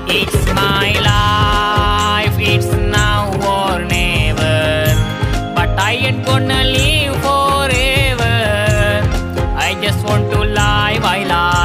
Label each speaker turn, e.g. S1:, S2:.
S1: It's my life, it's now or never. But I ain't gonna live forever. I just want to live, I live.